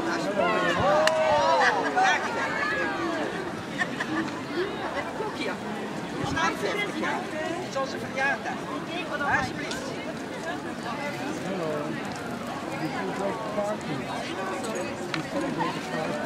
Dat is mooi. Kijk eens. Het klokje. Het is 51 jaar. Het is onze verjaardag. Alsjeblieft. Hallo. Die voelt ook parking. Die kan ik